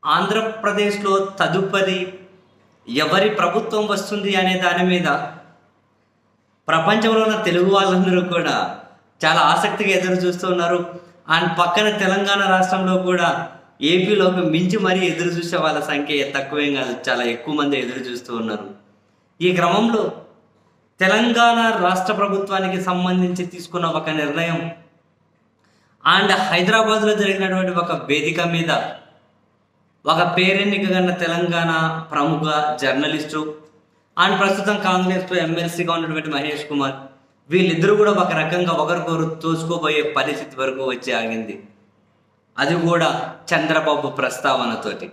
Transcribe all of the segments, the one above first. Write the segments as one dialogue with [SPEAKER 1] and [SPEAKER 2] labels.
[SPEAKER 1] ఆంధ్రప్రదేశ్లో తదుపరి ఎవరి ప్రభుత్వం వస్తుంది అనే దాని మీద ప్రపంచంలో ఉన్న తెలుగు వాళ్ళందరూ కూడా చాలా ఆసక్తిగా ఎదురు చూస్తూ ఉన్నారు. అండ్ పక్కన తెలంగాణ రాష్ట్రంలో కూడా ఏపీలోకి మించి మరీ ఎదురు చూసే వాళ్ళ సంఖ్య తక్కువేం కాదు, చాలా ఎక్కువ మంది ఎదురు చూస్తూ ఉన్నారు. ఈ క్రమంలో తెలంగాణ రాష్ట్ర ప్రభుత్వానికి సంబంధించి తీసుకున్న ఒక నిర్ణయం అండ్ హైదరాబాద్లో జరిగినటువంటి ఒక వేదిక మీద ఒక పేరెన్నికగన్న తెలంగాణ ప్రముఖ జర్నలిస్టు అండ్ ప్రస్తుతం కాంగ్రెస్లో ఎమ్మెల్సీగా ఉన్నటువంటి మహేష్ కుమార్, వీళ్ళిద్దరూ కూడా ఒక రకంగా ఒకరికొకరు తోచుకోబోయే పరిస్థితి వరకు వచ్చి ఆగింది. అది కూడా చంద్రబాబు ప్రస్తావనతోటి.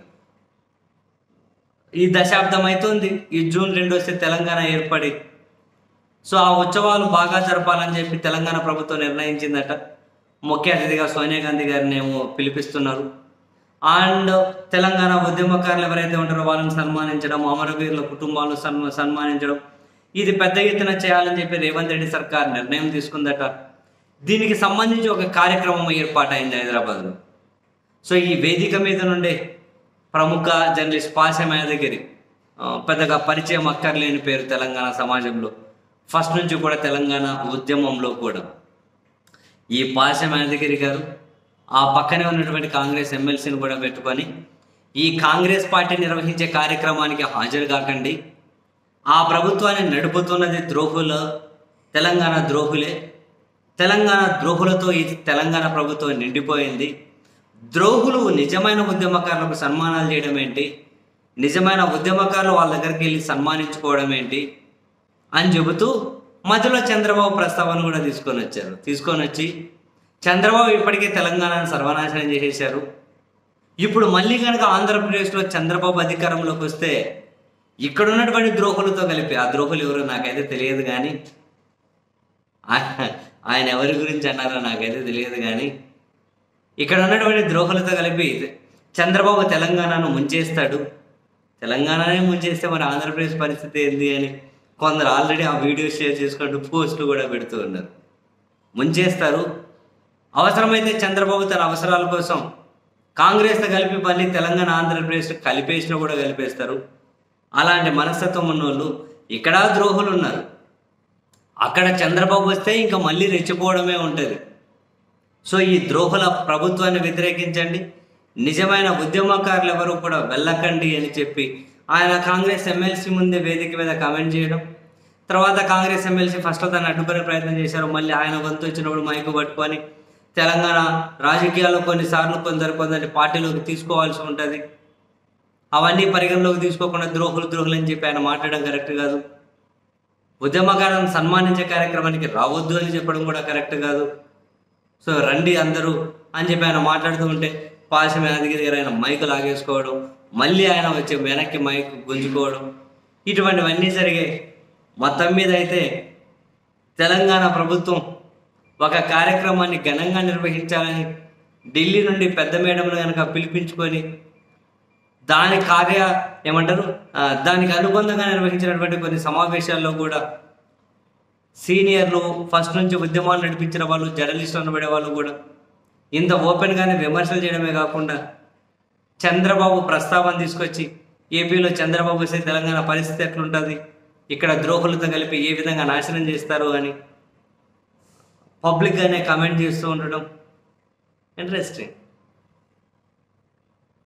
[SPEAKER 1] ఈ దశాబ్దం అవుతుంది, ఈ జూన్ 2 వస్తే తెలంగాణ ఏర్పడి సో ఆ ఉత్సవాలు బాగా జరపాలని చెప్పి తెలంగాణ ప్రభుత్వం నిర్ణయించిందట. ముఖ్య అతిథిగా సోనియా గాంధీ గారిని ఏమో పిలిపిస్తున్నారు. అండ్ తెలంగాణ ఉద్యమకారులు ఎవరైతే ఉంటారో వాళ్ళని సన్మానించడం, అమరవీరుల కుటుంబాలను సన్మానించడం, ఇది పెద్ద ఎత్తున చేయాలని చెప్పి రేవంత్ రెడ్డి సర్కార్ నిర్ణయం తీసుకుందట. దీనికి సంబంధించి ఒక కార్యక్రమం ఏర్పాటైంది హైదరాబాద్లో. సో ఈ వేదిక మీద నుండే ప్రముఖ జర్నలిస్ట్ పాషం యాదగిరి, పెద్దగా పరిచయం అక్కర్లేని పేరు తెలంగాణ సమాజంలో, ఫస్ట్ నుంచి కూడా తెలంగాణ ఉద్యమంలో కూడా. ఈ పాషం యాదగిరి గారు ఆ పక్కనే ఉన్నటువంటి కాంగ్రెస్ ఎమ్మెల్సీని కూడా పెట్టుకొని ఈ కాంగ్రెస్ పార్టీ నిర్వహించే కార్యక్రమానికి హాజరు కాకండి, ఆ ప్రభుత్వాన్ని నడుపుతున్నది ద్రోహులు, తెలంగాణ ద్రోహులే, తెలంగాణ ద్రోహులతో ఈ తెలంగాణ ప్రభుత్వం నిండిపోయింది, ద్రోహులు నిజమైన ఉద్యమకారులకు సన్మానాలు చేయడం ఏంటి, నిజమైన ఉద్యమకారులు వాళ్ళ దగ్గరికి వెళ్ళి సన్మానించుకోవడం ఏంటి అని చెబుతూ మధ్యలో చంద్రబాబు ప్రస్తావన కూడా తీసుకొని వచ్చి చంద్రబాబు ఇప్పటికే తెలంగాణను సర్వనాశనం చేసేశారు, ఇప్పుడు మళ్ళీ కనుక ఆంధ్రప్రదేశ్లో చంద్రబాబు అధికారంలోకి వస్తే ఇక్కడ ఉన్నటువంటి ద్రోహులతో కలిపి, ఆ ద్రోహులు ఎవరో నాకైతే తెలియదు కానీ, ఆయన ఎవరి గురించి అన్నారో నాకైతే తెలియదు కానీ, ఇక్కడ ఉన్నటువంటి ద్రోహులతో కలిపి చంద్రబాబు తెలంగాణను ముంచేస్తాడు, తెలంగాణనే ముంచేస్తే మరి ఆంధ్రప్రదేశ్ పరిస్థితి ఏంది అని కొందరు ఆల్రెడీ ఆ వీడియో షేర్ చేసుకుంటూ పోస్టులు కూడా పెడుతూ ఉన్నారు. ముంచేస్తారు, అవసరమైతే చంద్రబాబు తన అవసరాల కోసం కాంగ్రెస్తో కలిపి మళ్ళీ తెలంగాణ ఆంధ్రప్రదేశ్ కలిపేసినా కూడా కలిపేస్తారు. అలాంటి మనస్తత్వం ఉన్నోళ్ళు ఇక్కడ ద్రోహులు ఉన్నారు, అక్కడ చంద్రబాబు వస్తే ఇంకా మళ్ళీ రెచ్చిపోవడమే ఉంటుంది. సో ఈ ద్రోహుల ప్రభుత్వాన్ని వ్యతిరేకించండి, నిజమైన ఉద్యమకారులు ఎవరు కూడా వెళ్ళకండి అని చెప్పి ఆయన కాంగ్రెస్ ఎమ్మెల్సీ ముందే వేదిక మీద కామెంట్ చేయడం. తర్వాత కాంగ్రెస్ ఎమ్మెల్సీ ఫస్ట్లో తను అడ్డుకునే ప్రయత్నం చేశారు, మళ్ళీ ఆయన వంతు వచ్చినప్పుడు మైకు పట్టుకొని తెలంగాణ రాజకీయాల్లో కొన్నిసార్లు కొందరి పార్టీలోకి తీసుకోవాల్సి ఉంటుంది, అవన్నీ పరిగణలోకి తీసుకోకుండా ద్రోహులు అని చెప్పి ఆయన మాట్లాడడం కరెక్ట్ కాదు, ఉద్యమకారులను సన్మానించే కార్యక్రమానికి రావద్దు అని చెప్పడం కూడా కరెక్ట్ కాదు. సో రండి అందరూ అని చెప్పి ఆయన మాట్లాడుతూ ఉంటే పాషం యాదగిరి గారు ఆయన మైకు లాగేసుకోవడం, మళ్ళీ ఆయన వచ్చి వెనక్కి మైకు గుంజుకోవడం, ఇటువంటివన్నీ జరిగాయి. మొత్తం మీద అయితే తెలంగాణ ప్రభుత్వం ఒక కార్యక్రమాన్ని ఘనంగా నిర్వహించాలని ఢిల్లీ నుండి పెద్ద మేడంను కనుక పిలిపించుకొని దానికి అనుబంధంగా నిర్వహించినటువంటి కొన్ని సమావేశాల్లో కూడా సీనియర్లు, ఫస్ట్ నుంచి ఉద్యమాలు నడిపించిన వాళ్ళు, జర్నలిస్టులు అనబడే వాళ్ళు కూడా ఇంత ఓపెన్గానే విమర్శలు చేయడమే కాకుండా చంద్రబాబు ప్రస్తావన తీసుకొచ్చి ఏపీలో చంద్రబాబు వస్తే తెలంగాణ పరిస్థితి ఎట్లుంటుంది, ఇక్కడ ద్రోహులతో కలిపి ఏ విధంగా నాశనం చేస్తారు అని పబ్లిక్గానే కమెంట్ చేస్తూ ఉండడం ఇంట్రెస్టింగ్.